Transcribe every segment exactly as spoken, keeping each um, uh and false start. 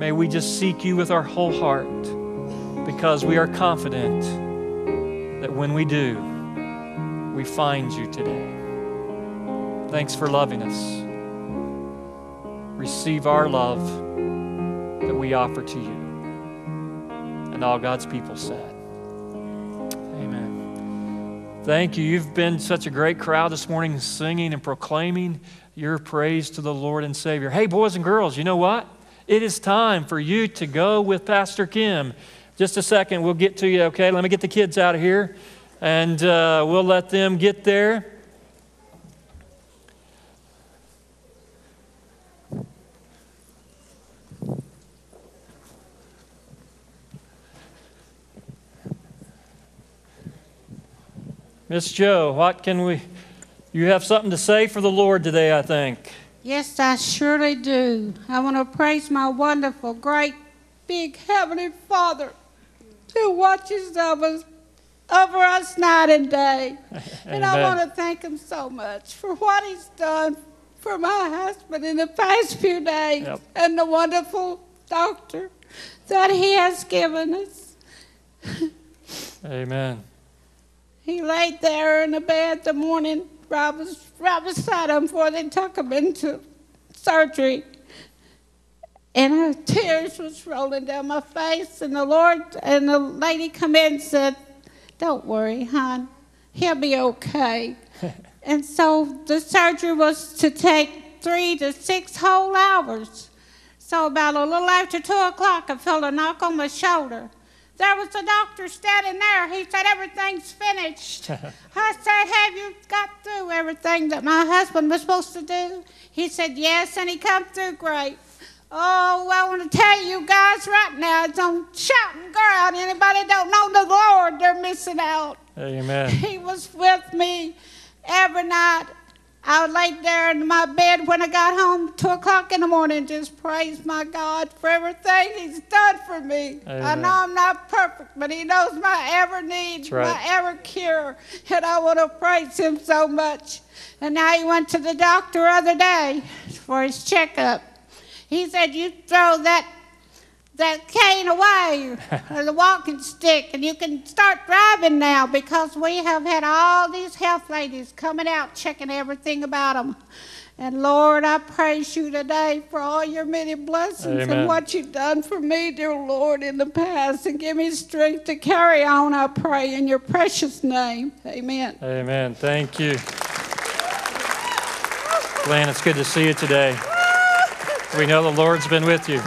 May we just seek you with our whole heart, because we are confident that when we do, we find you today. Thanks for loving us. Receive our love that we offer to you. And all God's people said, amen. Thank you. You've been such a great crowd this morning, singing and proclaiming your praise to the Lord and Savior. Hey, boys and girls, you know what? It is time for you to go with Pastor Kim. Just a second, we'll get to you, okay? Let me get the kids out of here, and uh, we'll let them get there. Miss Joe, what can we, you have something to say for the Lord today, I think. Yes, I surely do. I want to praise my wonderful, great, big Heavenly Father who watches over us, over us night and day. And I want to thank Him so much for what He's done for my husband in the past few days, yep, and the wonderful doctor that He has given us. Amen. He laid there in the bed the morning right beside him before they took him into surgery. And her tears was rolling down my face. And the Lord and the lady come in and said, "Don't worry, hon. He'll be okay." And so the surgery was to take three to six whole hours. So about a little after two o'clock, I felt a knock on my shoulder. There was a doctor standing there. He said, "Everything's finished." I said, "Have you got through everything that my husband was supposed to do?" He said, "Yes," and he come through great. Oh, I want to tell you guys right now, it's on shouting ground. Anybody don't know the Lord, they're missing out. Amen. He was with me every night. I laid there in my bed when I got home, two o'clock in the morning, just praise my God for everything He's done for me. Amen. I know I'm not perfect, but He knows my every need, right, my every cure, and I want to praise Him so much. And now he went to the doctor the other day for his checkup. He said, "You throw that that cane away, or the walking stick, and you can start driving now, because we have had all these health ladies coming out checking everything about them." And Lord, I praise you today for all your many blessings. Amen. And what you've done for me, dear Lord, in the past, and give me strength to carry on, I pray, in your precious name. Amen. Amen. Thank you. Glenn, it's good to see you today. We know the Lord's been with you.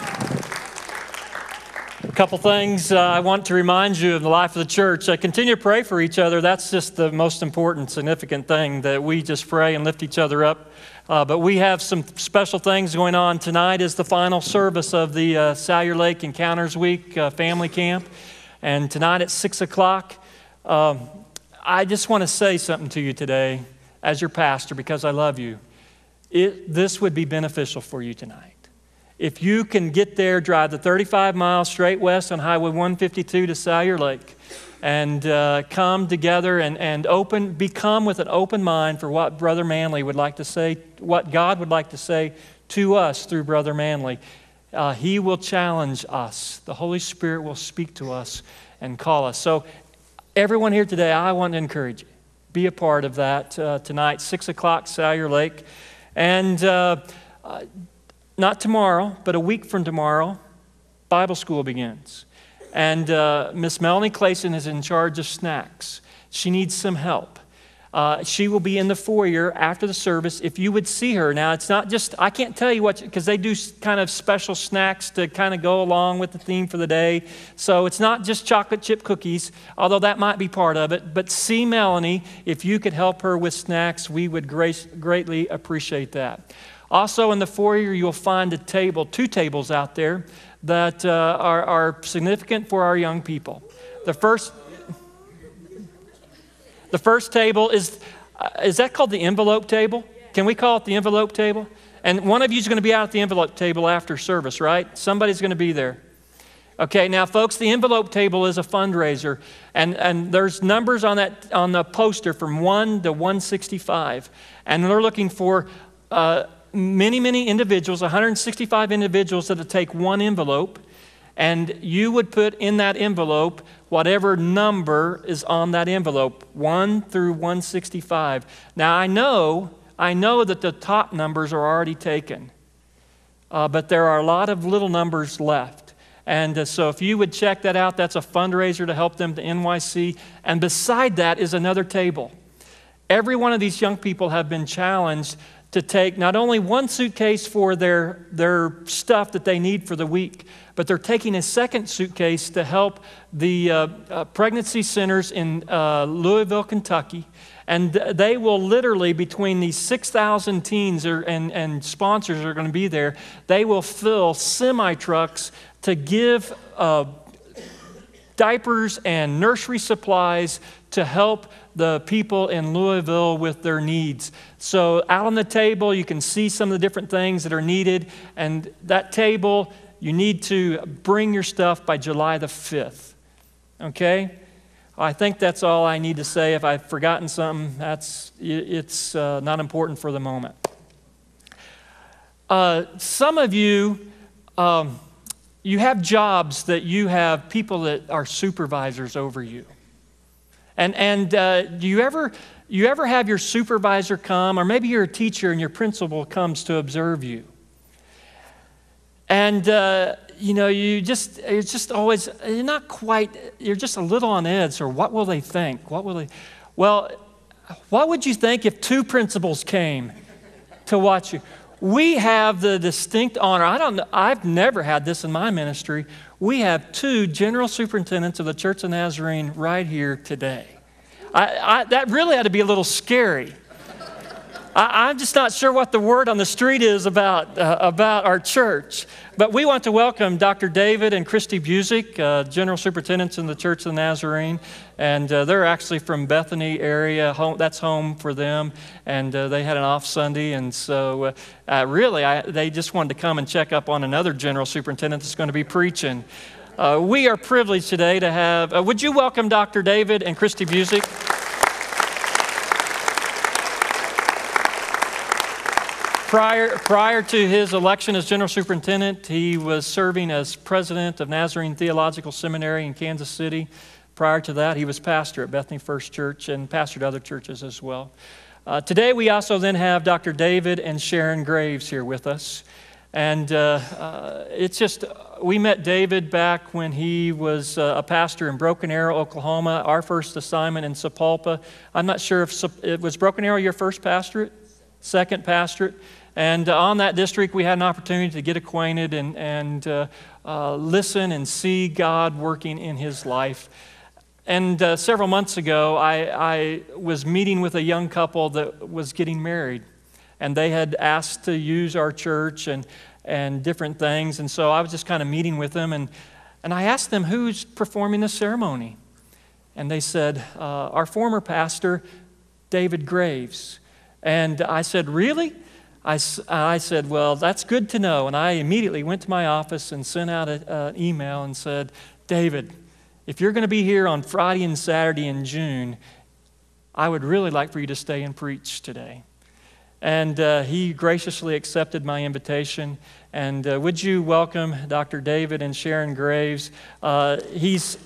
A couple things uh, I want to remind you of the life of the church. Uh, continue to pray for each other. That's just the most important, significant thing, that we just pray and lift each other up. Uh, but we have some special things going on. Tonight is the final service of the uh, Salyer Lake Encounters Week uh, family camp. And tonight at six o'clock, um, I just want to say something to you today as your pastor, because I love you. It, this would be beneficial for you tonight. If you can get there, drive the thirty-five miles straight west on Highway one fifty-two to Salyer Lake, and uh, come together and, and open, become with an open mind for what Brother Manley would like to say, what God would like to say to us through Brother Manley. Uh, he will challenge us. The Holy Spirit will speak to us and call us. So everyone here today, I want to encourage you. Be a part of that uh, tonight, six o'clock, Salyer Lake. And uh, uh, not tomorrow, but a week from tomorrow, Bible school begins. And uh, Miss Melanie Clayson is in charge of snacks. She needs some help. Uh, she will be in the foyer after the service. If you would see her. Now, it's not just, I can't tell you what, because they do kind of special snacks to kind of go along with the theme for the day. So it's not just chocolate chip cookies, although that might be part of it. But see Melanie, if you could help her with snacks, we would grace, greatly appreciate that. Also in the foyer, you'll find a table, two tables out there that uh, are, are significant for our young people. The first... The first table is, uh, is that called the envelope table? Can we call it the envelope table? And one of you is going to be out at the envelope table after service, right? Somebody's going to be there. Okay, now folks, the envelope table is a fundraiser, and, and there's numbers on that on the poster from one to one sixty-five, and they're looking for uh, many, many individuals, one hundred sixty-five individuals that would take one envelope, and you would put in that envelope whatever number is on that envelope, one through one sixty-five. Now, I know, I know that the top numbers are already taken, uh, but there are a lot of little numbers left. And uh, so if you would check that out, that's a fundraiser to help them to N Y C. And beside that is another table. Every one of these young people have been challenged to take not only one suitcase for their, their stuff that they need for the week, but they're taking a second suitcase to help the uh, uh, pregnancy centers in uh, Louisville, Kentucky. And they will literally, between these six thousand teens are, and, and sponsors are going to be there, they will fill semi-trucks to give uh, diapers and nursery supplies to help the people in Louisville with their needs. So out on the table, you can see some of the different things that are needed. And that table, you need to bring your stuff by July the fifth. Okay? I think that's all I need to say. If I've forgotten something, that's it's uh, not important for the moment. Uh, some of you, um, you have jobs that you have people that are supervisors over you. And, and uh, do you ever, you ever have your supervisor come, or maybe you're a teacher and your principal comes to observe you? And, uh, you know, you just, it's just always, you're not quite, you're just a little on edge, or what will they think? What will they, well, what would you think if two principals came to watch you? We have the distinct honor, I don't know, I've never had this in my ministry. We have two general superintendents of the Church of Nazarene right here today. I, I, that really had to be a little scary. I, I'm just not sure what the word on the street is about, uh, about our church. But we want to welcome Doctor David and Christy Busick, uh, General Superintendents in the Church of the Nazarene. And uh, they're actually from Bethany area. Home, that's home for them. And uh, they had an off Sunday. And so uh, uh, really, I, they just wanted to come and check up on another General Superintendent that's going to be preaching. Uh, we are privileged today to have, uh, would you welcome Doctor David and Christy Busick? Prior, prior to his election as General Superintendent, he was serving as president of Nazarene Theological Seminary in Kansas City. Prior to that, he was pastor at Bethany First Church and pastored other churches as well. Uh, today, we also then have Doctor David and Sharon Graves here with us. And uh, uh, it's just, we met David back when he was uh, a pastor in Broken Arrow, Oklahoma, our first assignment in Sapulpa. I'm not sure if it was Broken Arrow your first pastorate, second pastorate. And uh, on that district, we had an opportunity to get acquainted and, and uh, uh, listen and see God working in his life. And uh, several months ago, I, I was meeting with a young couple that was getting married. And they had asked to use our church and, and different things. And so I was just kind of meeting with them. And, and I asked them, who's performing the ceremony? And they said, uh, our former pastor, David Graves. And I said, really? I, I said, well, that's good to know. And I immediately went to my office and sent out an email and said, David, if you're going to be here on Friday and Saturday in June, I would really like for you to stay and preach today. And uh, he graciously accepted my invitation. And uh, would you welcome Doctor David and Sharon Graves? Uh, he's...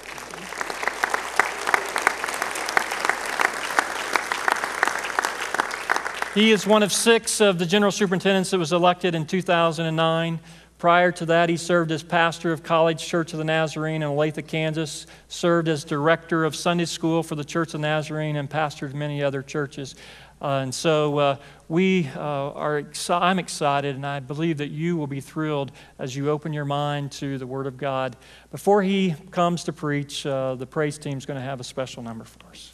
He is one of six of the general superintendents that was elected in two thousand nine. Prior to that, he served as pastor of College Church of the Nazarene in Olathe, Kansas, served as director of Sunday school for the Church of the Nazarene, and pastored many other churches. Uh, and so uh, we uh, are, exci- I'm excited, and I believe that you will be thrilled as you open your mind to the Word of God. Before he comes to preach, uh, the praise team is going to have a special number for us.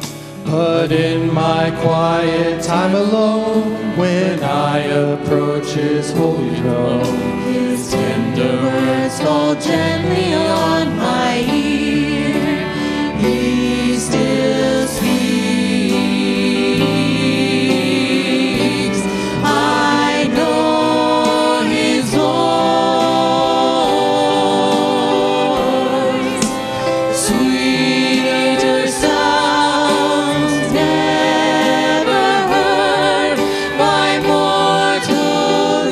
But in my quiet time alone, when I approach church's holy throne. His tender words fall gently on my ear. He still speaks. I know his voice. Sweeter sounds never heard by mortal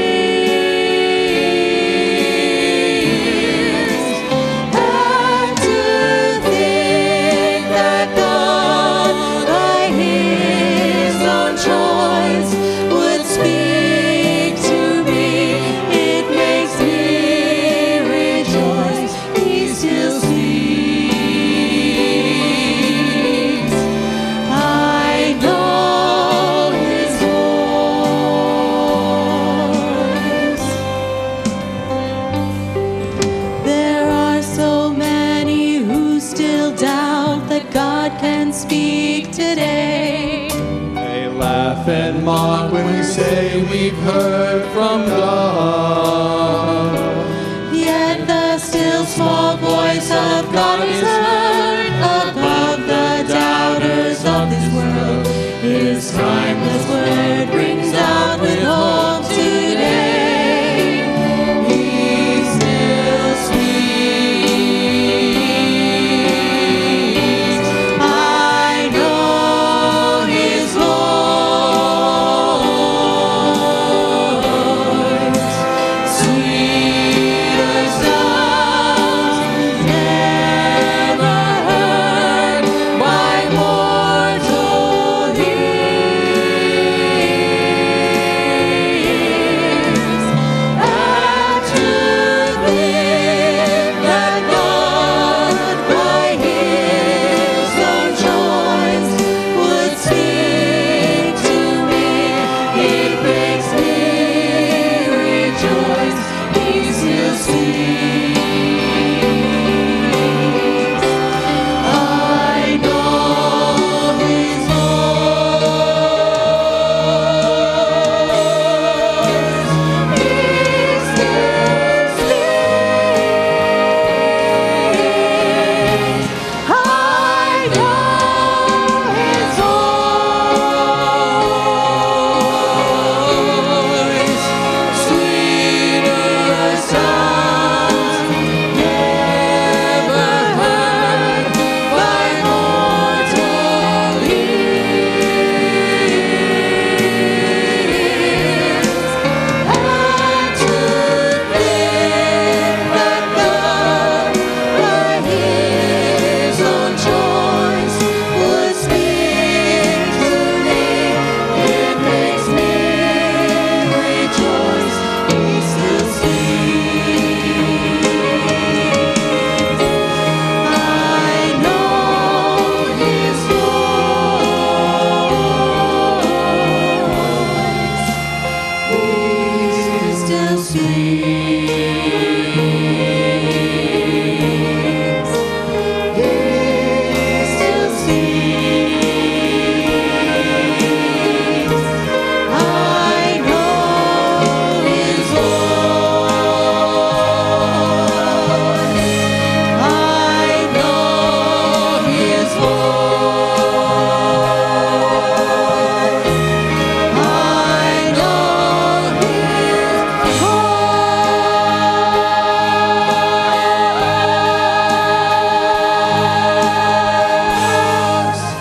ears. And to think that God, by his own choice, would speak to me, it makes me rejoice. He still speaks. I know his voice. There are so many who still doubt that God can speak today. They laugh and mock when we say we've heard from God. Yet the still small voice of God is heard above the doubters of this world. His timeless word rings out with hope today. He still speaks. I know his voice. Sweeter sounds never heard by mortal ears. And to think that God, by his own choice, would speak to me, it makes me rejoice. He still speaks. I know his voice. He still speaks. I know his voice. Sweeter sounds never heard by mortal ears. And to think that God, by his own choice, would speak to me, it makes me rejoice. He still speaks. I know his voice. He still speaks. He still speaks. I know his voice. I know his voice. I know his voice.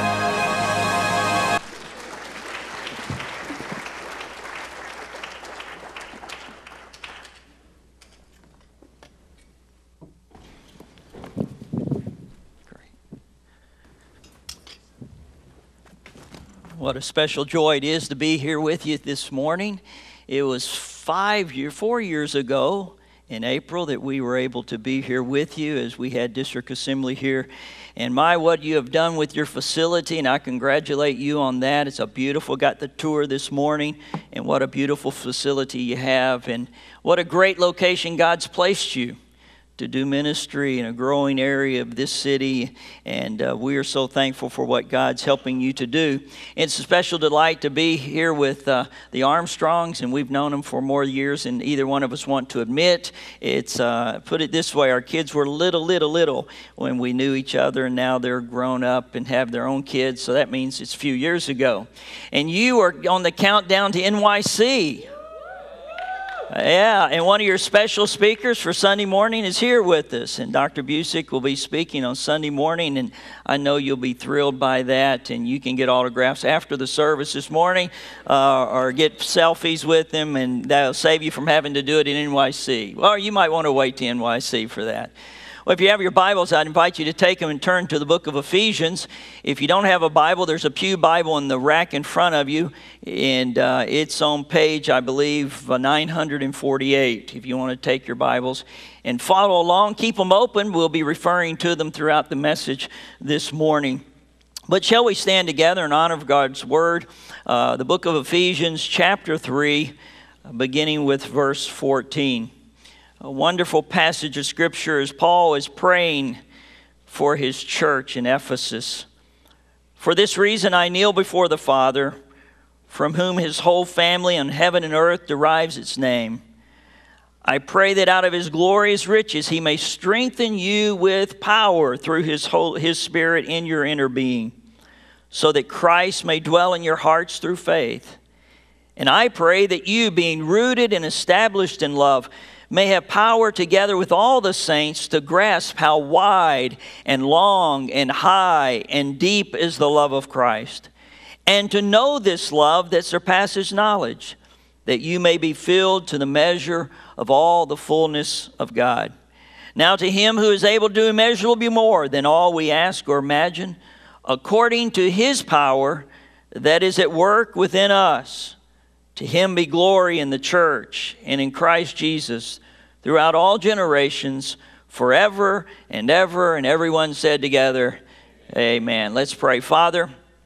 What a special joy it is to be here with you this morning. It was five year, four years ago in April that we were able to be here with you as we had district assembly here. And my, what you have done with your facility, and I congratulate you on that. It's a beautiful, got the tour this morning, and what a beautiful facility you have, and what a great location God's placed you to do ministry in a growing area of this city, and uh, we are so thankful for what God's helping you to do. It's a special delight to be here with uh, the Armstrongs, and we've known them for more years than either one of us want to admit. It's, uh, put it this way, our kids were little, little, little when we knew each other, and now they're grown up and have their own kids, so that means it's a few years ago. And you are on the countdown to N Y C. Yeah, and one of your special speakers for Sunday morning is here with us. And Doctor Busick will be speaking on Sunday morning, and I know you'll be thrilled by that. And you can get autographs after the service this morning uh, or get selfies with him, and that'll save you from having to do it in N Y C. Or you might want to wait to N Y C for that. Well, if you have your Bibles, I'd invite you to take them and turn to the book of Ephesians. If you don't have a Bible, there's a pew Bible in the rack in front of you, and uh, it's on page, I believe, uh, nine hundred forty-eight. If you want to take your Bibles and follow along, keep them open. We'll be referring to them throughout the message this morning. But shall we stand together in honor of God's Word? Uh, the book of Ephesians, chapter three, beginning with verse fourteen. A wonderful passage of Scripture as Paul is praying for his church in Ephesus. For this reason I kneel before the Father, from whom his whole family on heaven and earth derives its name. I pray that out of his glorious riches he may strengthen you with power through his whole, his Spirit in your inner being, so that Christ may dwell in your hearts through faith. And I pray that you, being rooted and established in love, may have power together with all the saints to grasp how wide and long and high and deep is the love of Christ, and to know this love that surpasses knowledge, that you may be filled to the measure of all the fullness of God. Now to him who is able to do immeasurably more than all we ask or imagine, according to his power that is at work within us, to him be glory in the church and in Christ Jesus throughout all generations, forever and ever. And everyone said together, amen. Let's pray. Father,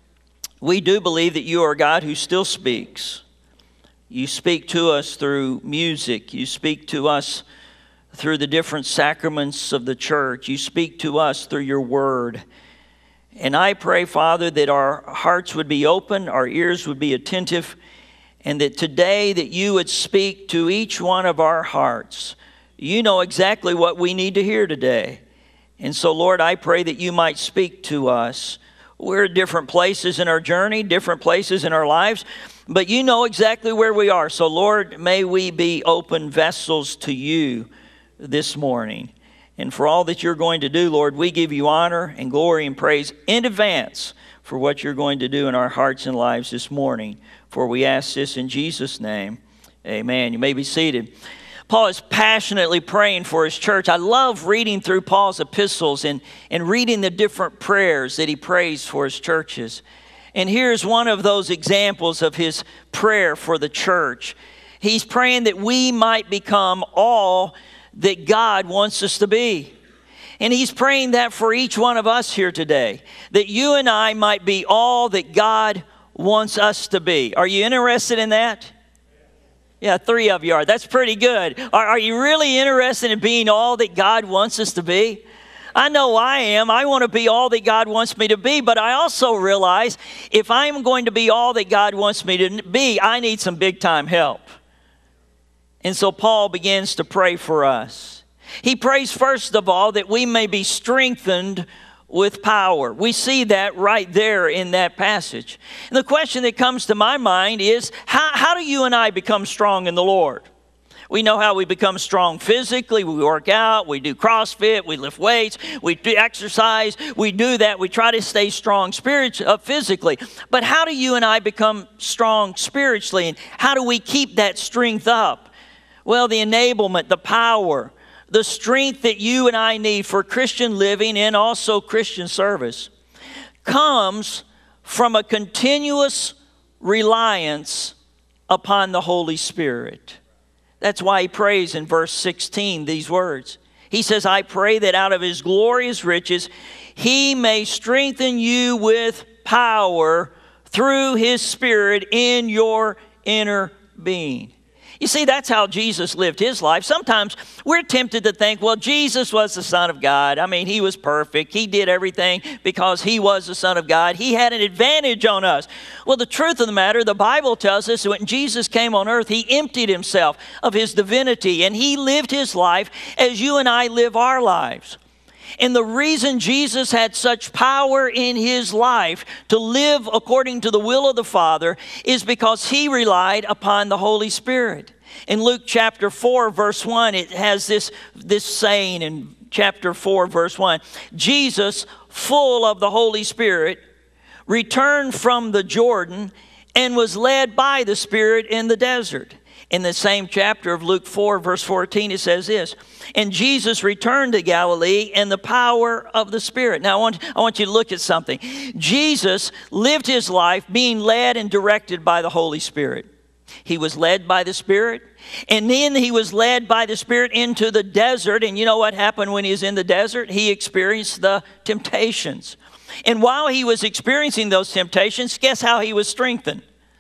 we do believe that you are a God who still speaks. You speak to us through music. You speak to us through the different sacraments of the church. You speak to us through your word. And I pray, Father, that our hearts would be open, our ears would be attentive, and that today that you would speak to each one of our hearts. You know exactly what we need to hear today. And so, Lord, I pray that you might speak to us. We're at different places in our journey, different places in our lives, but you know exactly where we are. So, Lord, may we be open vessels to you this morning. And for all that you're going to do, Lord, we give you honor and glory and praise in advance for what you're going to do in our hearts and lives this morning. For we ask this in Jesus' name. Amen. You may be seated. Paul is passionately praying for his church. I love reading through Paul's epistles and, and reading the different prayers that he prays for his churches. And here's one of those examples of his prayer for the church. He's praying that we might become all that God wants us to be. And he's praying that for each one of us here today, that you and I might be all that God wants us to be. Are you interested in that? Yeah, three of you are. That's pretty good. Are, are you really interested in being all that God wants us to be? I know I am. I want to be all that God wants me to be, but I also realize if I'm going to be all that God wants me to be, I need some big time help. And so Paul begins to pray for us. He prays first of all that we may be strengthened with power. We see that right there in that passage. And the question that comes to my mind is, how, how do you and I become strong in the Lord? We know how we become strong physically. We work out, we do CrossFit, we lift weights, we do exercise. We do that. We try to stay strong spiritually, uh, physically. But how do you and I become strong spiritually? And how do we keep that strength up? Well, the enablement, the power, the strength that you and I need for Christian living and also Christian service comes from a continuous reliance upon the Holy Spirit. That's why he prays in verse sixteen these words. He says, I pray that out of his glorious riches he may strengthen you with power through his Spirit in your inner being. You see, that's how Jesus lived his life. Sometimes we're tempted to think, well, Jesus was the Son of God. I mean, he was perfect. He did everything because he was the Son of God. He had an advantage on us. Well, the truth of the matter, the Bible tells us that when Jesus came on earth, he emptied himself of his divinity, and he lived his life as you and I live our lives. And the reason Jesus had such power in his life to live according to the will of the Father is because he relied upon the Holy Spirit. In Luke chapter four, verse one, it has this, this saying in chapter four, verse one. Jesus, full of the Holy Spirit, returned from the Jordan and was led by the Spirit in the desert. In the same chapter of Luke four, verse fourteen, it says this, and Jesus returned to Galilee in the power of the Spirit. Now, I want, I want you to look at something. Jesus lived his life being led and directed by the Holy Spirit. He was led by the Spirit, and then he was led by the Spirit into the desert. And you know what happened when he was in the desert? He experienced the temptations. And while he was experiencing those temptations, guess how he was strengthened?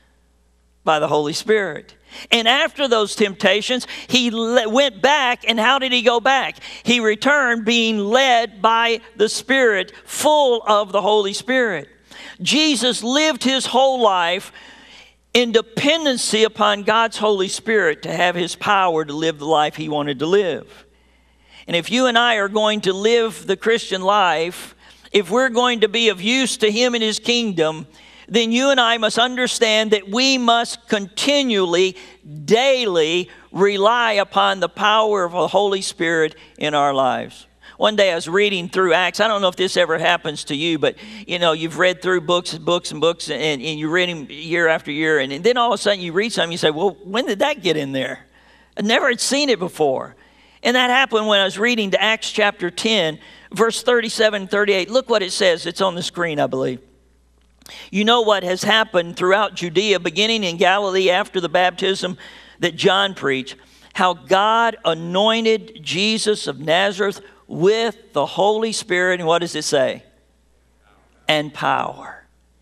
By the Holy Spirit. And after those temptations, he went back, and how did he go back? He returned being led by the Spirit, full of the Holy Spirit. Jesus lived his whole life in dependency upon God's Holy Spirit to have his power to live the life he wanted to live. And if you and I are going to live the Christian life, if we're going to be of use to him and his kingdom, then you and I must understand that we must continually, daily rely upon the power of the Holy Spirit in our lives. One day I was reading through Acts. I don't know if this ever happens to you, but you know, you've read through books and books and books, and, and you read them year after year, and, and then all of a sudden you read something, you say, well, when did that get in there? I never had seen it before. And that happened when I was reading to Acts chapter ten, verse thirty-seven and thirty-eight. Look what it says. It's on the screen, I believe. You know what has happened throughout Judea, beginning in Galilee after the baptism that John preached, how God anointed Jesus of Nazareth with the Holy Spirit, and what does it say? And power.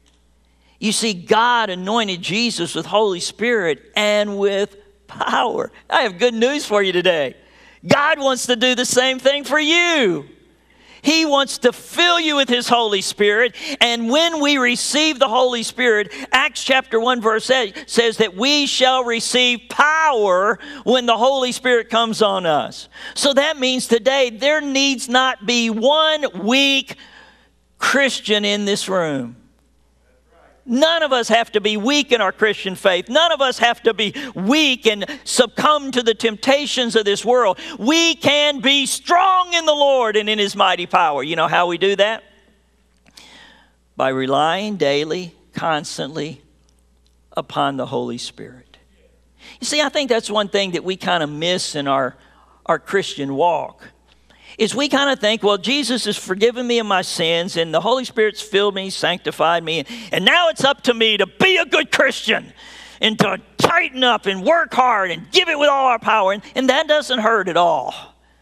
You see, God anointed Jesus with Holy Spirit and with power. I have good news for you today. God wants to do the same thing for you. He wants to fill you with his Holy Spirit. And when we receive the Holy Spirit, Acts chapter one verse eight says that we shall receive power when the Holy Spirit comes on us. So that means today there needs not be one weak Christian in this room. None of us have to be weak in our Christian faith. None of us have to be weak and succumb to the temptations of this world. We can be strong in the Lord and in his mighty power. You know how we do that? By relying daily, constantly upon the Holy Spirit. You see, I think that's one thing that we kind of miss in our, our Christian walk. Is we kind of think, well, Jesus has forgiven me of my sins, and the Holy Spirit's filled me, sanctified me, and, and now it's up to me to be a good Christian and to tighten up and work hard and give it with all our power, and, and that doesn't hurt at all.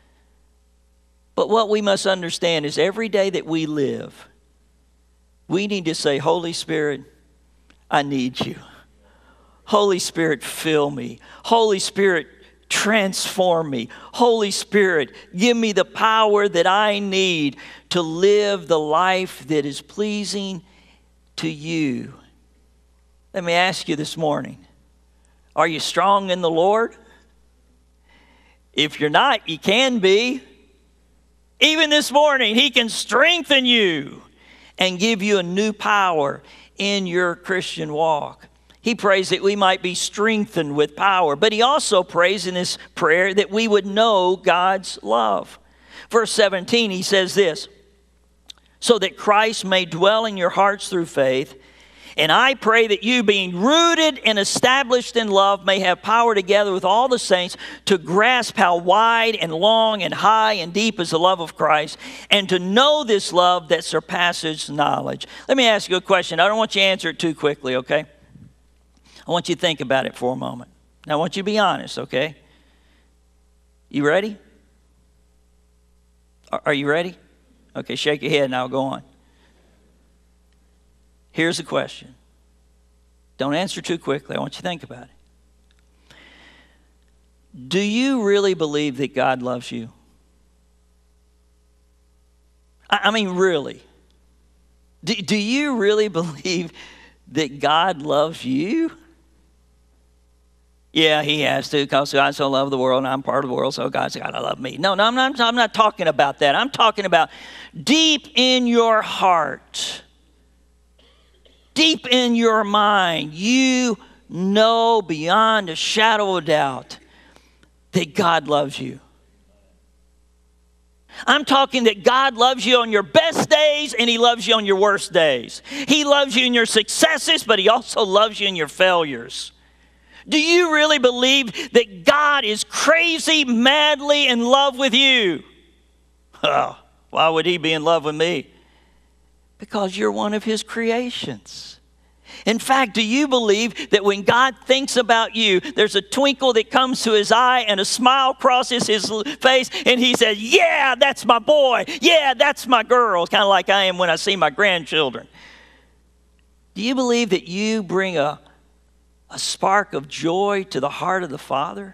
But what we must understand is every day that we live, we need to say, Holy Spirit, I need you. Holy Spirit, fill me. Holy Spirit, transform me. Holy Spirit, give me the power that I need to live the life that is pleasing to you. Let me ask you this morning, are you strong in the Lord? If you're not, you can be. Even this morning, he can strengthen you and give you a new power in your Christian walk. He prays that we might be strengthened with power. But he also prays in this prayer that we would know God's love. Verse seventeen, he says this, so that Christ may dwell in your hearts through faith. And I pray that you, being rooted and established in love, may have power together with all the saints to grasp how wide and long and high and deep is the love of Christ, and to know this love that surpasses knowledge. Let me ask you a question. I don't want you to answer it too quickly, okay? I want you to think about it for a moment. Now, I want you to be honest, okay? You ready? Are, are you ready? Okay, shake your head and I'll go on. Here's the question. Don't answer too quickly. I want you to think about it. do you really believe that God loves you? I, I mean, really. Do, do you really believe that God loves you? Yeah, he has to, because God so loved the world, and I'm part of the world, so God's got to love me. No, no, I'm not, I'm not talking about that. I'm talking about deep in your heart, deep in your mind, you know beyond a shadow of a doubt that God loves you. I'm talking that God loves you on your best days and he loves you on your worst days. He loves you in your successes, but he also loves you in your failures. Do you really believe that God is crazy, madly in love with you? Oh, why would he be in love with me? Because you're one of his creations. In fact, do you believe that when God thinks about you, there's a twinkle that comes to his eye and a smile crosses his face and he says, yeah, that's my boy. Yeah, that's my girl. It's kind of like I am when I see my grandchildren. Do you believe that you bring a, a spark of joy to the heart of the Father?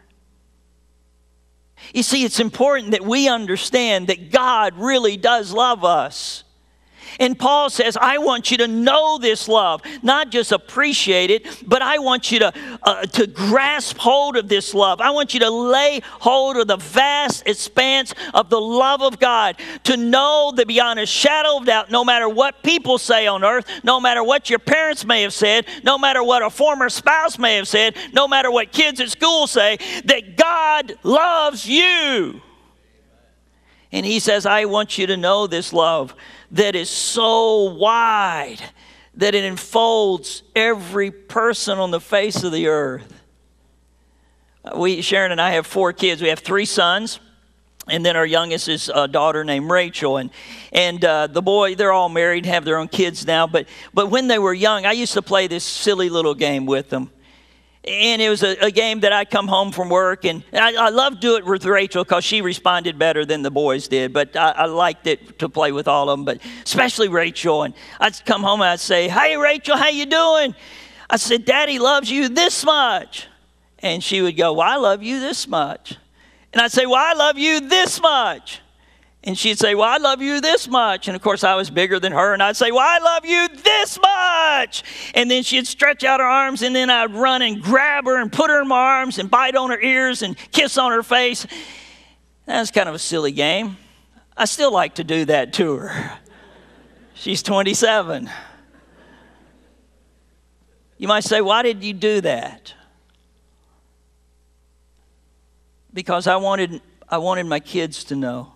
You see, it's important that we understand that God really does love us. And Paul says, I want you to know this love, not just appreciate it, but I want you to, uh, to grasp hold of this love. I want you to lay hold of the vast expanse of the love of God, to know that beyond a shadow of doubt, no matter what people say on earth, no matter what your parents may have said, no matter what a former spouse may have said, no matter what kids at school say, that God loves you. And he says, I want you to know this love that is so wide that it enfolds every person on the face of the earth. We, Sharon and I have four kids. We have three sons, and then our youngest is a daughter named Rachel. And and uh, the boy, they're all married, have their own kids now. But but when they were young, I used to play this silly little game with them. And it was a, a game that I'd come home from work, and I, I loved doing it with Rachel because she responded better than the boys did. But I, I liked it to play with all of them, but especially Rachel. And I'd come home and I'd say, hey, Rachel, how you doing? I said, Daddy loves you this much. And she would go, well, I love you this much. And I'd say, well, I love you this much. And she'd say, well, I love you this much. And, of course, I was bigger than her. And I'd say, well, I love you this much. And then she'd stretch out her arms, and then I'd run and grab her and put her in my arms and bite on her ears and kiss on her face. That's kind of a silly game. I still like to do that to her. She's twenty-seven. You might say, why did you do that? Because I wanted, I wanted my kids to know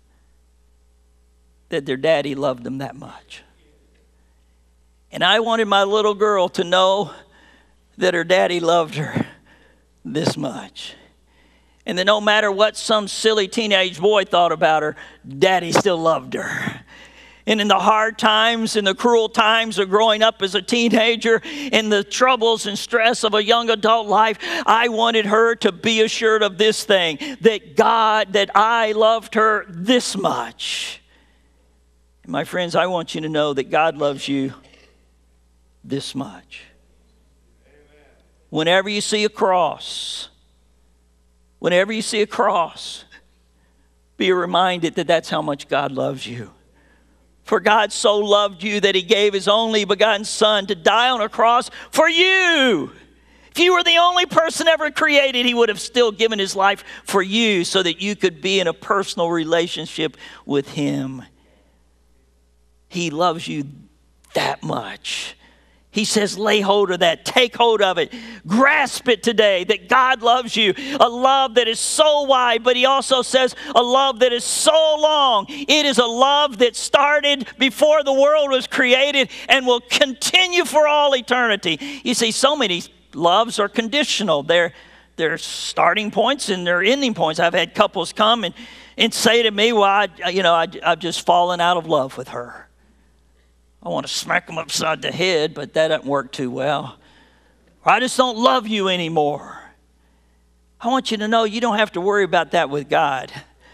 that their daddy loved them that much. And I wanted my little girl to know that her daddy loved her this much. And that no matter what some silly teenage boy thought about her, daddy still loved her. And in the hard times and the cruel times of growing up as a teenager and the troubles and stress of a young adult life, I wanted her to be assured of this thing, that God, that I loved her this much. My friends, I want you to know that God loves you this much. Whenever you see a cross, whenever you see a cross, be reminded that that's how much God loves you. For God so loved you that he gave his only begotten Son to die on a cross for you. If you were the only person ever created, he would have still given his life for you so that you could be in a personal relationship with him. He loves you that much. He says, lay hold of that. Take hold of it. Grasp it today that God loves you. A love that is so wide, but he also says a love that is so long. It is a love that started before the world was created and will continue for all eternity. You see, so many loves are conditional. They're, they're starting points and they're ending points. I've had couples come and, and say to me, well, I, you know, I, I've just fallen out of love with her. I want to smack them upside the head, but that doesn't work too well. Or I just don't love you anymore. I want you to know you don't have to worry about that with God.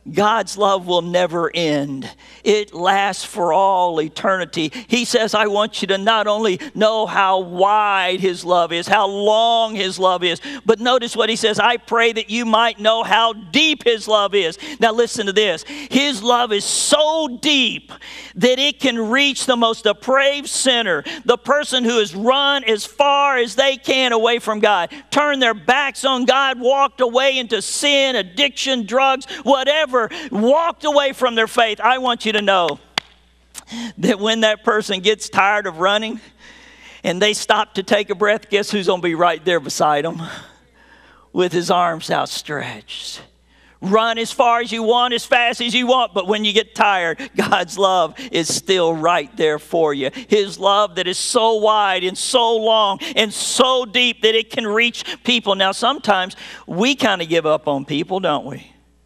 God's love will never end. It lasts for all eternity. He says, I want you to not only know how wide his love is, how long his love is, but notice what he says, I pray that you might know how deep his love is. Now listen to this. His love is so deep that it can reach the most depraved sinner, the person who has run as far as they can away from God, turned their backs on God, walked away into sin, addiction, drugs, whatever, walked away from their faith. I want you to know that when that person gets tired of running and they stop to take a breath, guess who's going to be right there beside them with his arms outstretched? Run as far as you want, as fast as you want, but when you get tired, God's love is still right there for you. His love that is so wide and so long and so deep that it can reach people. Now, sometimes we kind of give up on people, don't we?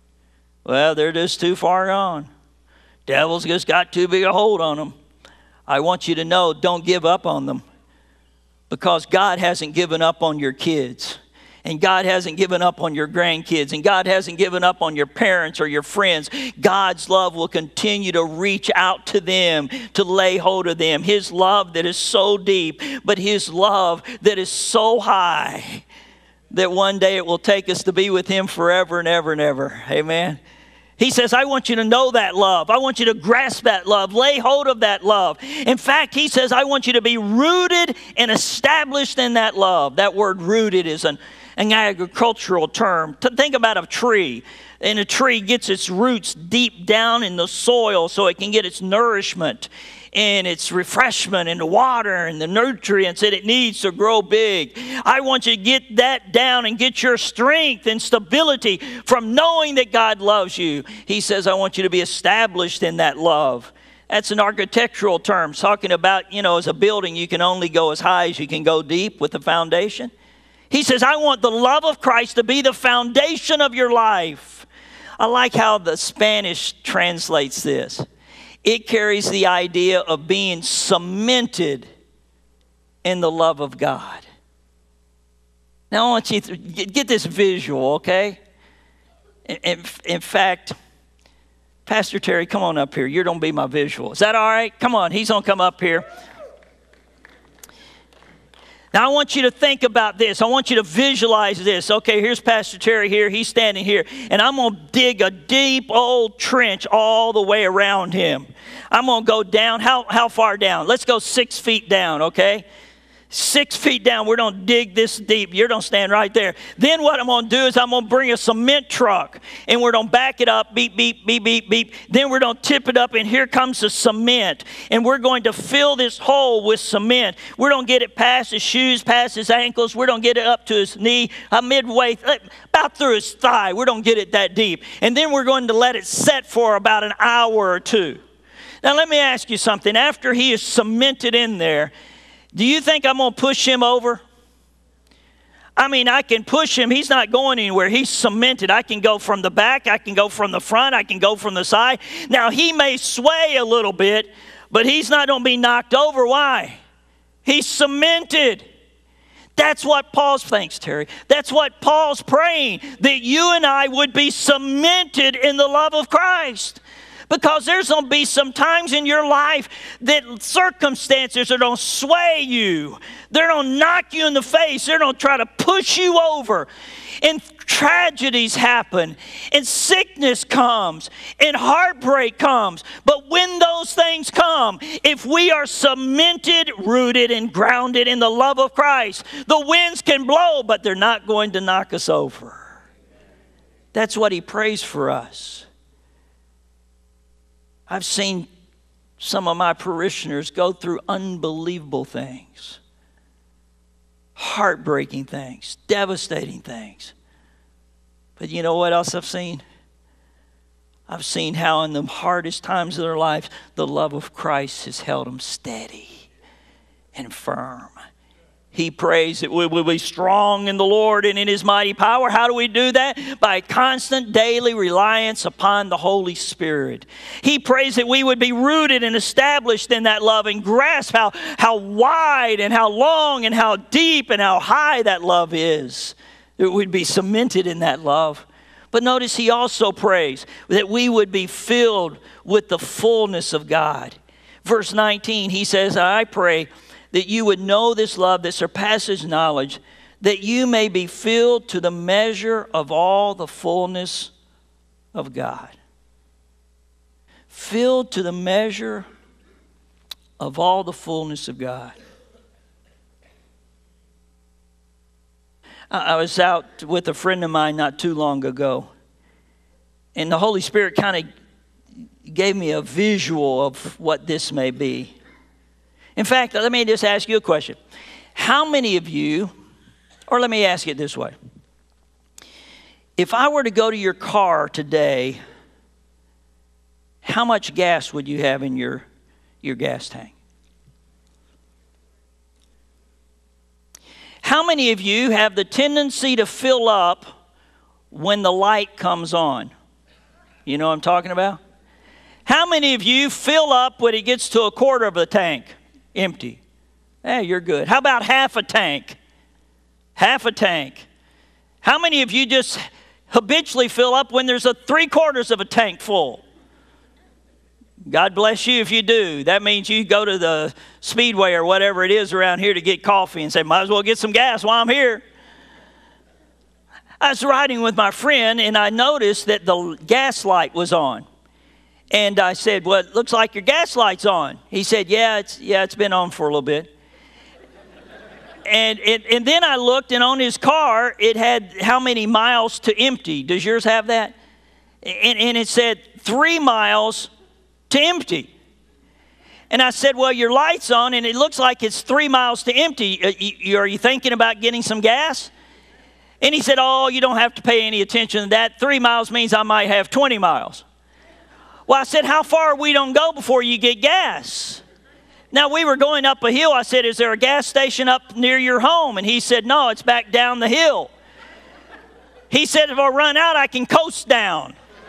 Well, they're just too far gone. Devil's just got too big a hold on them. I want you to know, don't give up on them, because God hasn't given up on your kids. And God hasn't given up on your grandkids. And God hasn't given up on your parents or your friends. God's love will continue to reach out to them, to lay hold of them. His love that is so deep, but his love that is so high that one day it will take us to be with him forever and ever and ever. Amen. He says, I want you to know that love. I want you to grasp that love. Lay hold of that love. In fact, he says, I want you to be rooted and established in that love. That word rooted is an, an agricultural term. To think about a tree. And a tree gets its roots deep down in the soil so it can get its nourishment and its refreshment and the water and the nutrients that it needs to grow big. I want you to get that down and get your strength and stability from knowing that God loves you. He says, I want you to be established in that love. That's an architectural term, talking about, you know, as a building, you can only go as high as you can go deep with the foundation. He says, I want the love of Christ to be the foundation of your life. I like how the Spanish translates this. It carries the idea of being cemented in the love of God. Now I want you to get this visual, okay? In, in fact, Pastor Terry, come on up here. You're going to be my visual. Is that all right? Come on, he's going to come up here. Now, I want you to think about this. I want you to visualize this. Okay, here's Pastor Terry here. He's standing here. And I'm going to dig a deep old trench all the way around him. I'm going to go down. How, how far down? Let's go six feet down, okay? Six feet down. We're going to dig this deep. You're going to stand right there. Then what I'm going to do is I'm going to bring a cement truck. And we're going to back it up. Beep, beep, beep, beep, beep. Then we're going to tip it up. And here comes the cement. And we're going to fill this hole with cement. We're going to get it past his shoes, past his ankles. We're going to get it up to his knee, uh, midway, about through his thigh. We're going to get it that deep. And then we're going to let it set for about an hour or two. Now, let me ask you something. After he is cemented in there, do you think I'm going to push him over? I mean, I can push him. He's not going anywhere. He's cemented. I can go from the back. I can go from the front. I can go from the side. Now, he may sway a little bit, but he's not going to be knocked over. Why? He's cemented. That's what Paul's, thanks, Terry. That's what Paul's praying, that you and I would be cemented in the love of Christ. Because there's going to be some times in your life that circumstances are going to sway you. They're going to knock you in the face. They're going to try to push you over. And tragedies happen. And sickness comes. And heartbreak comes. But when those things come, if we are cemented, rooted, and grounded in the love of Christ, the winds can blow, but they're not going to knock us over. That's what he prays for us. I've seen some of my parishioners go through unbelievable things, heartbreaking things, devastating things. But you know what else I've seen? I've seen how in the hardest times of their lives, the love of Christ has held them steady and firm. He prays that we will be strong in the Lord and in his mighty power. How do we do that? By constant daily reliance upon the Holy Spirit. He prays that we would be rooted and established in that love and grasp how, how wide and how long and how deep and how high that love is. That we'd be cemented in that love. But notice he also prays that we would be filled with the fullness of God. Verse nineteen, he says, I pray that you would know this love that surpasses knowledge, that you may be filled to the measure of all the fullness of God. Filled to the measure of all the fullness of God. I was out with a friend of mine not too long ago, and the Holy Spirit kind of gave me a visual of what this may be. In fact, let me just ask you a question. How many of you, or let me ask it this way. If I were to go to your car today, how much gas would you have in your, your gas tank? How many of you have the tendency to fill up when the light comes on? You know what I'm talking about? How many of you fill up when it gets to a quarter of a tank? Empty. Hey, you're good. How about half a tank? Half a tank. How many of you just habitually fill up when there's a three quarters of a tank full? God bless you if you do. That means you go to the Speedway or whatever it is around here to get coffee and say, might as well get some gas while I'm here. I was riding with my friend and I noticed that the gas light was on. And I said, well, it looks like your gas light's on. He said, yeah, it's, yeah, it's been on for a little bit. And, it, and then I looked, and on his car, it had how many miles to empty. Does yours have that? And, and it said three miles to empty. And I said, well, your light's on, and it looks like it's three miles to empty. Are you, are you thinking about getting some gas? And he said, oh, you don't have to pay any attention to that. Three miles means I might have twenty miles. Well, I said, how far we don't go before you get gas? Now, we were going up a hill. I said, is there a gas station up near your home? And he said, no, it's back down the hill. He said, if I run out, I can coast down.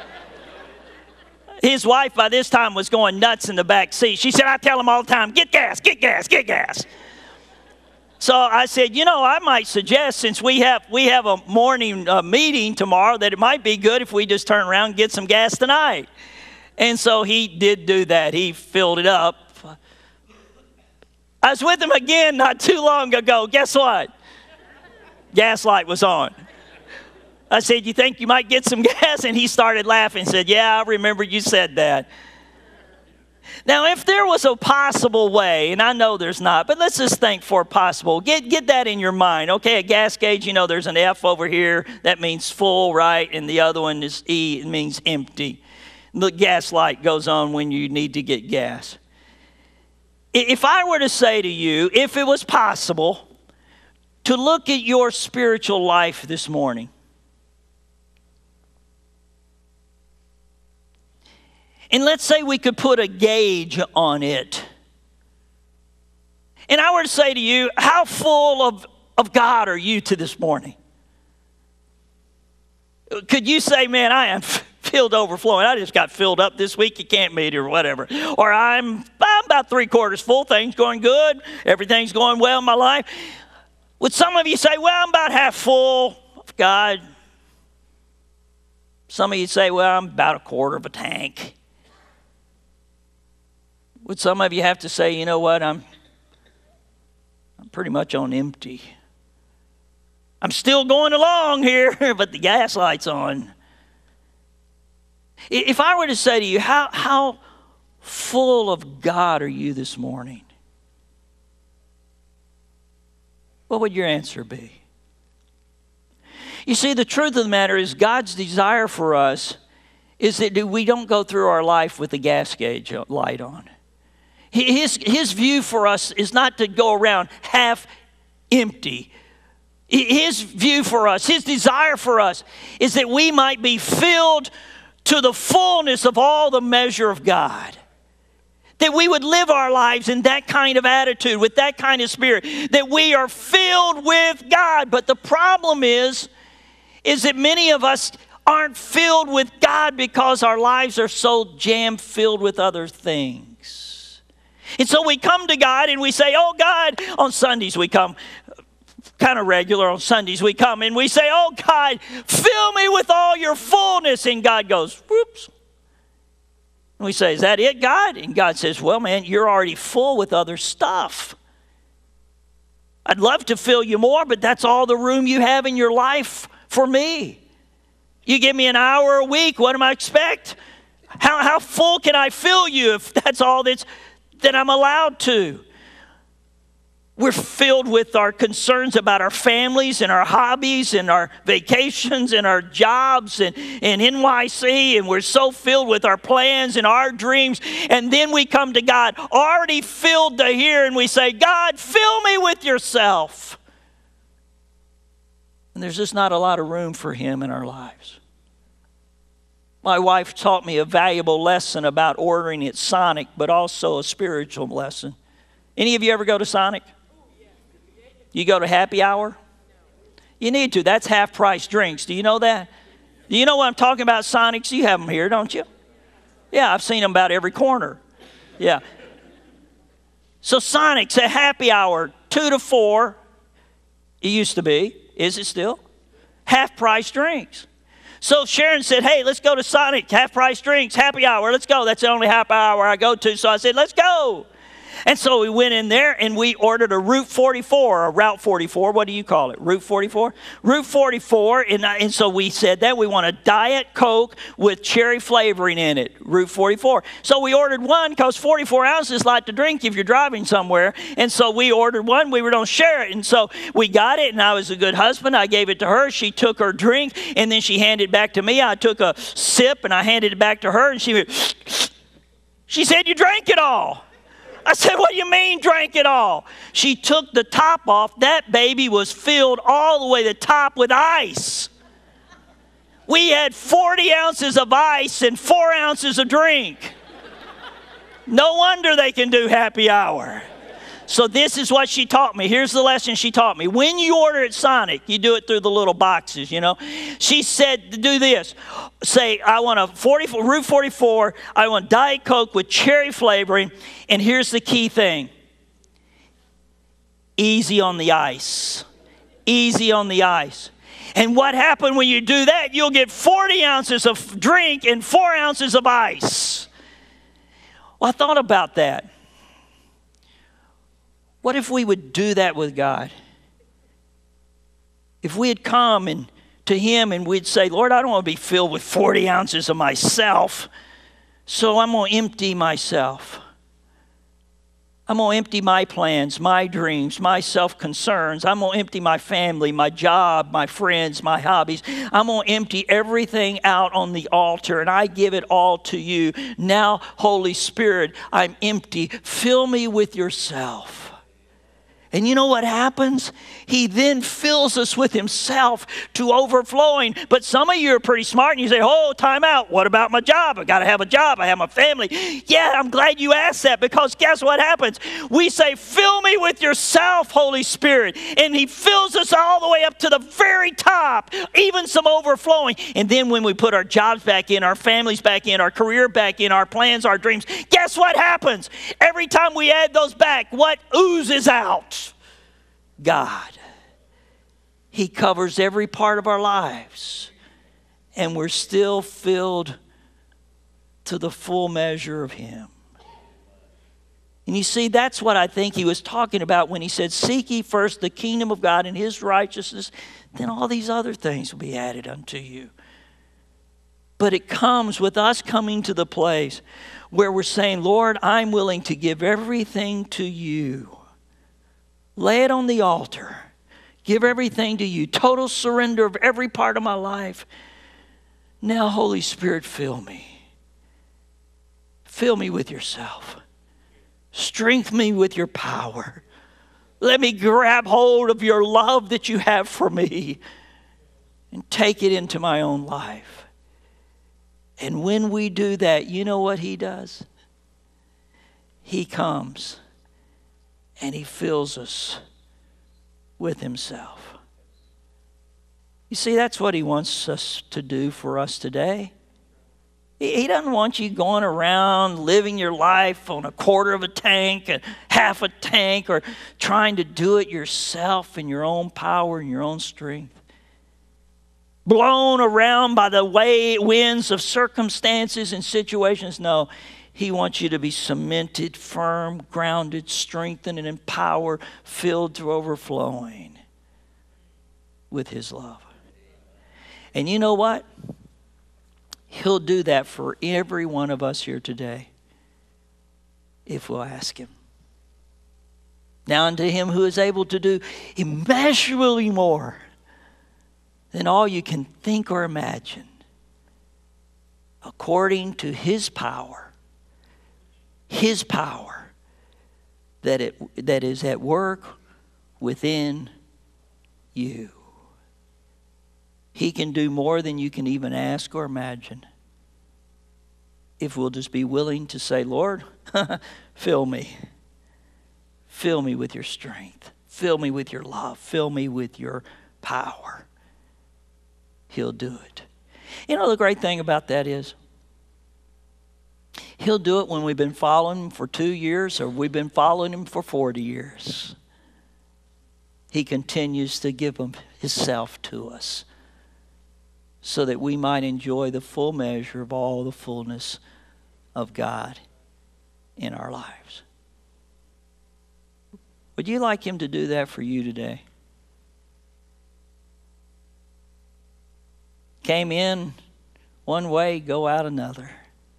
His wife by this time was going nuts in the back seat. She said, I tell him all the time, get gas, get gas, get gas. So I said, you know, I might suggest, since we have we have a morning uh, meeting tomorrow, that it might be good if we just turn around and get some gas tonight. And so he did do that. He filled it up. I was with him again not too long ago. Guess what? Gas light was on. I said, you think you might get some gas? And he started laughing and said, yeah, I remember you said that. Now, if there was a possible way, and I know there's not, but let's just think for possible. Get, get that in your mind. Okay, a gas gauge, you know, there's an F over here. That means full, right? And the other one is E. It means empty. The gas light goes on when you need to get gas. If I were to say to you, if it was possible to look at your spiritual life this morning, and let's say we could put a gauge on it, and I were to say to you, how full of, of God are you to this morning? Could you say, man, I am filled overflowing. I just got filled up this week. You can't meet it or whatever. Or I'm, I'm about three quarters full. Things going good. Everything's going well in my life. Would some of you say, well, I'm about half full of God? Some of you say, well, I'm about a quarter of a tank. Would some of you have to say, you know what, I'm, I'm pretty much on empty. I'm still going along here, but the gas light's on. If I were to say to you, how, how full of God are you this morning? What would your answer be? You see, the truth of the matter is God's desire for us is that we don't go through our life with the gas gauge light on. His, his view for us is not to go around half empty. His view for us, his desire for us is that we might be filled to the fullness of all the measure of God. That we would live our lives in that kind of attitude, with that kind of spirit, that we are filled with God. But the problem is, is that many of us aren't filled with God because our lives are so jam-filled with other things. And so we come to God and we say, oh God, on Sundays we come kind of regular on Sundays, we come and we say, oh, God, fill me with all your fullness. And God goes, whoops. And we say, is that it, God? And God says, well, man, you're already full with other stuff. I'd love to fill you more, but that's all the room you have in your life for me. You give me an hour a week, what do I expect? How, how full can I fill you if that's all that's, that I'm allowed to? We're filled with our concerns about our families and our hobbies and our vacations and our jobs and, and N Y C, and we're so filled with our plans and our dreams. And then we come to God already filled to here, and we say, God, fill me with yourself. And there's just not a lot of room for him in our lives. My wife taught me a valuable lesson about ordering at Sonic, but also a spiritual lesson. Any of you ever go to Sonic? You go to happy hour? You need to. That's half-price drinks. Do you know that? Do you know what I'm talking about, Sonics? You have them here, don't you? Yeah, I've seen them about every corner. Yeah. So Sonics at happy hour, two to four. It used to be. Is it still? Half-price drinks. So Sharon said, hey, let's go to Sonic, half-price drinks, happy hour. Let's go. That's the only happy hour I go to. So I said, let's go. And so we went in there and we ordered a Route forty-four, a Route forty-four. What do you call it? Route forty-four? Route forty-four. And, I, and so we said that we want a Diet Coke with cherry flavoring in it. Route forty-four. So we ordered one because forty-four ounces like to drink if you're driving somewhere. And so we ordered one. We were going to share it. And so we got it. And I was a good husband. I gave it to her. She took her drink. And then she handed it back to me. I took a sip and I handed it back to her. And she went, she said, you drank it all. I said, what do you mean drank it all? She took the top off. That baby was filled all the way to the top with ice. We had forty ounces of ice and four ounces of drink. No wonder they can do happy hour. So this is what she taught me. Here's the lesson she taught me. When you order at Sonic, you do it through the little boxes, you know. She said to do this. Say, I want a forty-four, Route forty-four. I want Diet Coke with cherry flavoring. And here's the key thing. Easy on the ice. Easy on the ice. And what happened when you do that? You'll get forty ounces of drink and four ounces of ice. Well, I thought about that. What if we would do that with God? If we had come and to him and we'd say, Lord, I don't want to be filled with forty ounces of myself, so I'm going to empty myself. I'm going to empty my plans, my dreams, my self-concerns. I'm going to empty my family, my job, my friends, my hobbies. I'm going to empty everything out on the altar, and I give it all to you. Now, Holy Spirit, I'm empty. Fill me with yourself. And you know what happens? He then fills us with himself to overflowing. But some of you are pretty smart and you say, oh, time out. What about my job? I got to have a job. I have my family. Yeah, I'm glad you asked that, because guess what happens? We say, fill me with yourself, Holy Spirit. And he fills us all the way up to the very top, even some overflowing. And then when we put our jobs back in, our families back in, our career back in, our plans, our dreams, guess what happens? Every time we add those back, what oozes out? God. He covers every part of our lives, and we're still filled to the full measure of him. And you see, that's what I think he was talking about when he said, seek ye first the kingdom of God and his righteousness, then all these other things will be added unto you. But it comes with us coming to the place where we're saying, Lord, I'm willing to give everything to you. Lay it on the altar. Give everything to you. Total surrender of every part of my life. Now, Holy Spirit, fill me. Fill me with yourself. Strengthen me with your power. Let me grab hold of your love that you have for me and take it into my own life. And when we do that, you know what he does? He comes and he fills us with himself. You see, that's what he wants us to do for us today. He, he doesn't want you going around living your life on a quarter of a tank and half a tank or trying to do it yourself in your own power and your own strength. Blown around by the way, winds of circumstances and situations. No, he wants you to be cemented, firm, grounded, strengthened, and empowered, filled to overflowing with his love. And you know what? He'll do that for every one of us here today if we'll ask him. Now unto him who is able to do immeasurably more than all you can think or imagine, according to his power, his power that it that is at work within you. He can do more than you can even ask or imagine if we'll just be willing to say, Lord, fill me. Fill me with your strength. Fill me with your love. Fill me with your power. He'll do it. You know, the great thing about that is he'll do it when we've been following him for two years or we've been following him for forty years. He continues to give him himself to us so that we might enjoy the full measure of all the fullness of God in our lives. Would you like him to do that for you today? Came in one way, go out another.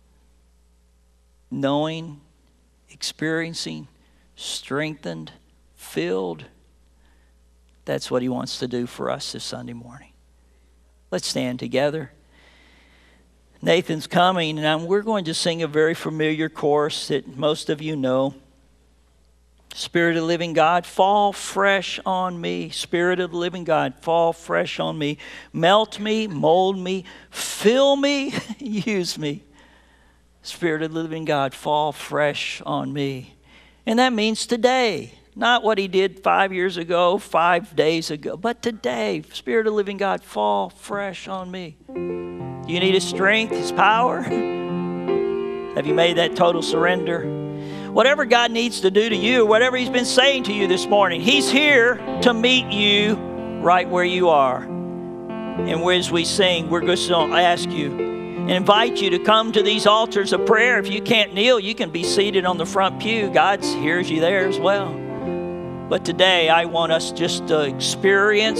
Knowing, experiencing, strengthened, filled. That's what he wants to do for us this Sunday morning. Let's stand together. Nathan's coming, and we're going to sing a very familiar chorus that most of you know. Spirit of the living God, fall fresh on me. Spirit of the living God, fall fresh on me. Melt me, mold me, fill me, use me. Spirit of the living God, fall fresh on me. And that means today. Not what he did five years ago, five days ago, but today. Spirit of the living God, fall fresh on me. You need his strength, his power? Have you made that total surrender? Whatever God needs to do to you, whatever he's been saying to you this morning, he's here to meet you right where you are. And as we sing, we're going to ask you and invite you to come to these altars of prayer. If you can't kneel, you can be seated on the front pew. God hears you there as well. But today, I want us just to experience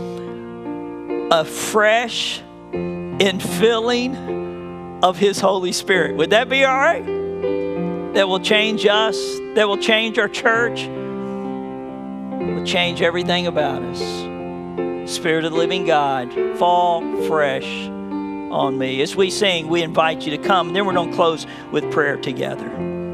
a fresh infilling of his Holy Spirit. Would that be all right? That will change us, that will change our church, will change everything about us. Spirit of the living God, fall fresh on me. As we sing, we invite you to come, and then we're going to close with prayer together.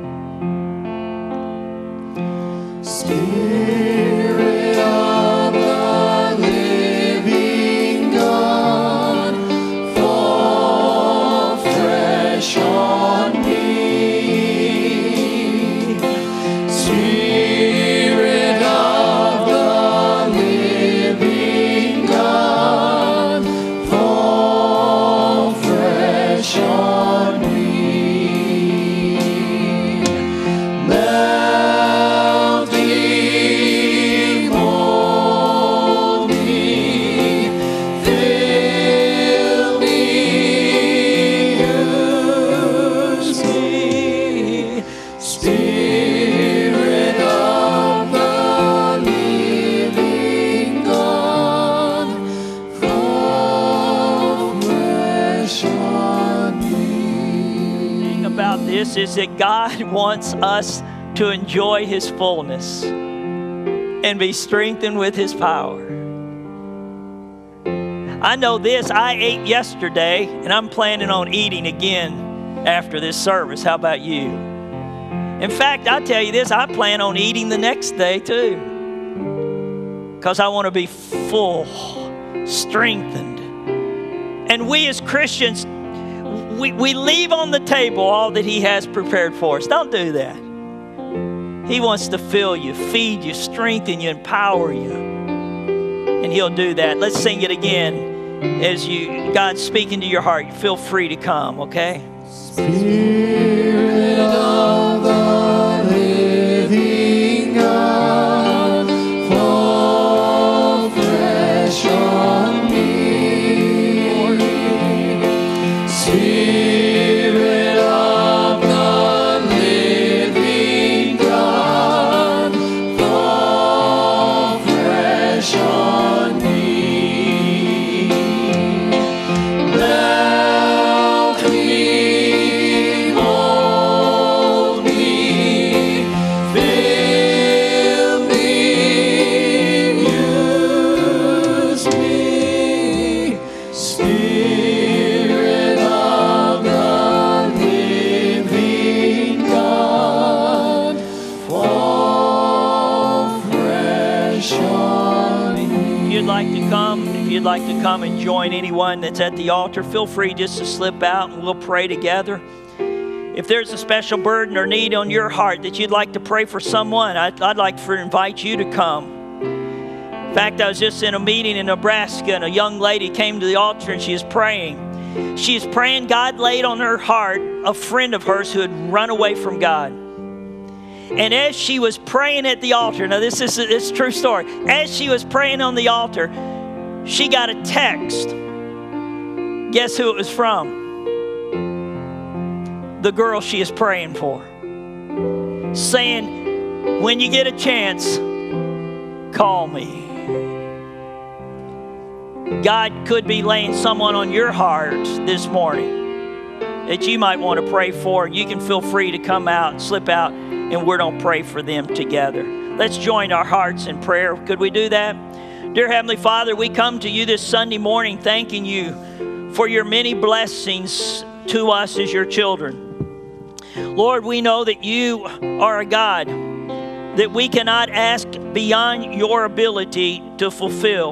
Spirit of the living God, fall fresh on me. Spirit of the living God, fall fresh on me. Melt me, mold me, fill me, use me. Spirit of the living God, fall fresh on me. The thing about this is that God wants us to enjoy his fullness and be strengthened with his power. I know this, I ate yesterday and I'm planning on eating again after this service. How about you? In fact, I tell you this, I plan on eating the next day too, because I want to be full, strengthened. And we as Christians, we, we leave on the table all that he has prepared for us. Don't do that. He wants to fill you, feed you, strengthen you, empower you. And he'll do that. Let's sing it again. as you God's speaking to your heart, feel free to come, okay? Spirit of the living God, fall fresh on me. Spirit of the living God, fall fresh on me. Melt me, mold me, fill me, use me. Spirit of the living God, fall fresh on me. If you'd like to come, if you'd like to come and join anyone that's at the altar, feel free just to slip out and we'll pray together. If there's a special burden or need on your heart that you'd like to pray for someone, I'd, I'd like to invite you to come. In fact, I was just in a meeting in Nebraska and a young lady came to the altar and she is praying. She is praying. God laid on her heart a friend of hers who had run away from God. And as she was praying at the altar, now this is this is a true story. As she was praying on the altar, she got a text. Guess who it was from? The girl she is praying for. Saying, when you get a chance, call me. God could be laying someone on your heart this morning that you might want to pray for. You can feel free to come out and slip out and we're going to pray for them together. Let's join our hearts in prayer. Could we do that? Dear Heavenly Father, we come to you this Sunday morning thanking you for your many blessings to us as your children. Lord, we know that you are a God that we cannot ask beyond your ability to fulfill.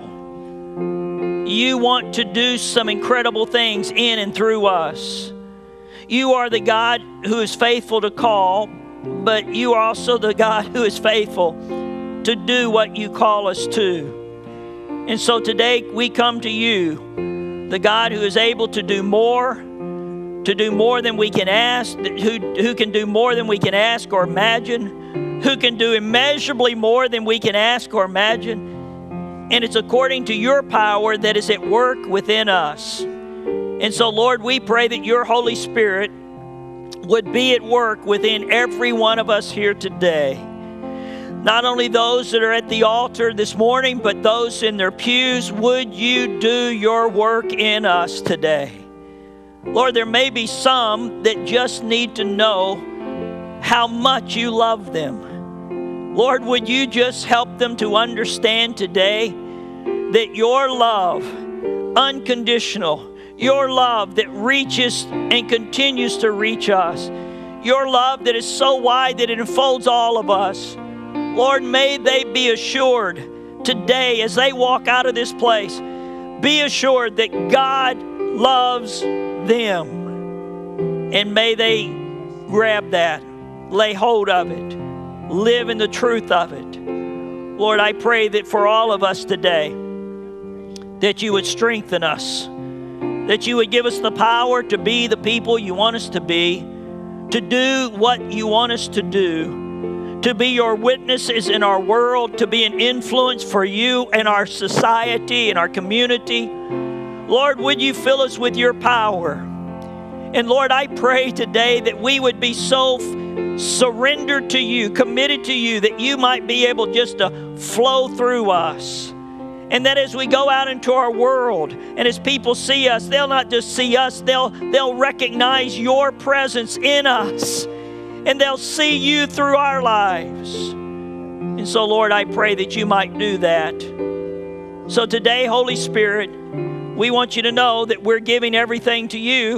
You want to do some incredible things in and through us. You are the God who is faithful to call, but you are also the God who is faithful to do what you call us to. And so today we come to you, the God who is able to do more, to do more than we can ask, who, who can do more than we can ask or imagine, who can do immeasurably more than we can ask or imagine. And it's according to your power that is at work within us. And so, Lord, we pray that your Holy Spirit would be at work within every one of us here today. Not only those that are at the altar this morning, but those in their pews. Would you do your work in us today? Lord, there may be some that just need to know how much you love them. Lord, would you just help them to understand today that your love, unconditional, your love that reaches and continues to reach us, your love that is so wide that it enfolds all of us. Lord, may they be assured today as they walk out of this place, be assured that God loves them. And may they grab that, lay hold of it, live in the truth of it. Lord, I pray that for all of us today, that you would strengthen us, that you would give us the power to be the people you want us to be, to do what you want us to do, to be your witnesses in our world, to be an influence for you and our society and our community. Lord, would you fill us with your power? And Lord, I pray today that we would be so surrendered to you, committed to you, that you might be able just to flow through us. And that as we go out into our world and as people see us, they'll not just see us, they'll, they'll recognize your presence in us. And they'll see you through our lives. And so, Lord, I pray that you might do that. So today, Holy Spirit, we want you to know that we're giving everything to you.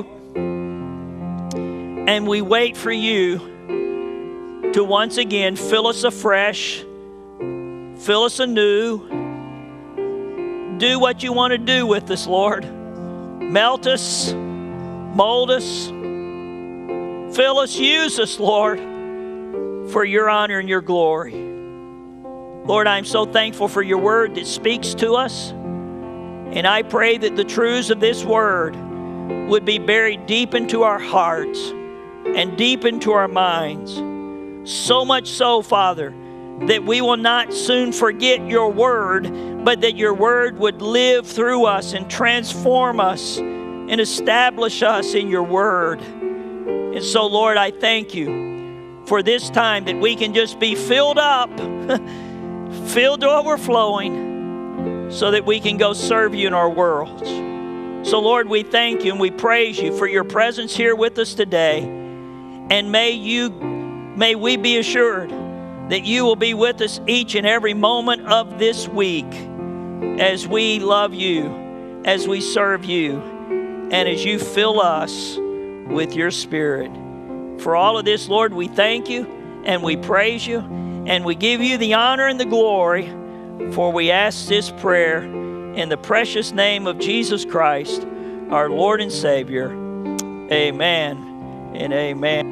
And we wait for you to once again fill us afresh, fill us anew. Do what you want to do with us, Lord. Melt us, mold us, fill us, use us, Lord, for your honor and your glory. Lord, I'm so thankful for your word that speaks to us. And I pray that the truths of this word would be buried deep into our hearts and deep into our minds. So much so, Father, that we will not soon forget your word, but that your word would live through us and transform us and establish us in your word. And so, Lord, I thank you for this time that we can just be filled up, filled to overflowing, so that we can go serve you in our world. So, Lord, we thank you and we praise you for your presence here with us today. And may you, may we be assured that you will be with us each and every moment of this week as we love you, as we serve you, and as you fill us with your Spirit. For all of this, Lord, we thank you and we praise you and we give you the honor and the glory, for we ask this prayer in the precious name of Jesus Christ, our Lord and Savior. Amen and amen.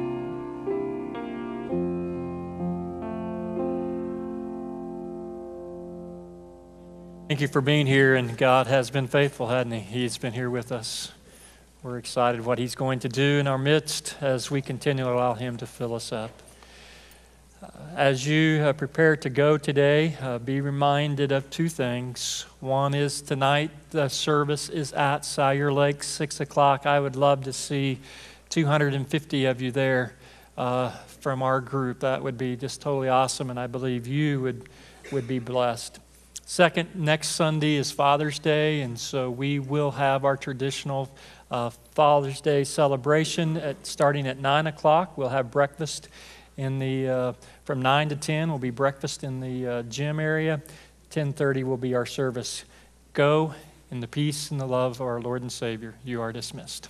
Thank you for being here, and God has been faithful, hasn't He? He's been here with us. We're excited what He's going to do in our midst as we continue to allow Him to fill us up. Uh, as you uh, prepare to go today, uh, be reminded of two things. One is tonight the service is at Salyer Lake, six o'clock. I would love to see two hundred fifty of you there uh, from our group. That would be just totally awesome, and I believe you would, would be blessed. Second, next Sunday is Father's Day, and so we will have our traditional uh, Father's Day celebration at, starting at nine o'clock. We'll have breakfast in the uh, from nine to ten. Will be breakfast in the uh, gym area. ten thirty will be our service. Go in the peace and the love of our Lord and Savior. You are dismissed.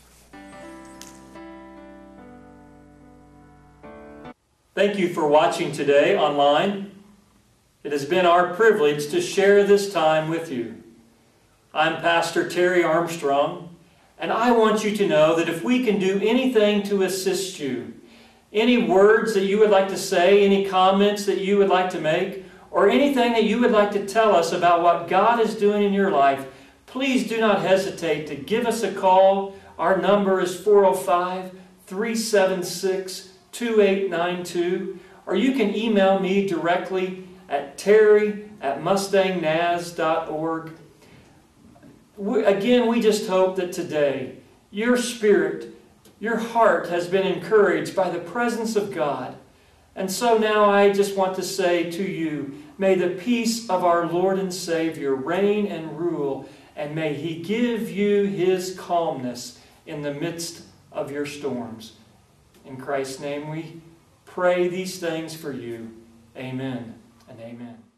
Thank you for watching today online. It has been our privilege to share this time with you. I'm Pastor Terry Armstrong, and I want you to know that if we can do anything to assist you, any words that you would like to say, any comments that you would like to make, or anything that you would like to tell us about what God is doing in your life, please do not hesitate to give us a call. Our number is four oh five, three seven six, two eight nine two, or you can email me directly at terry at mustang naz dot org. We, again, we just hope that today your spirit, your heart has been encouraged by the presence of God. And so now I just want to say to you, may the peace of our Lord and Savior reign and rule, and may He give you His calmness in the midst of your storms. In Christ's name we pray these things for you. Amen and amen.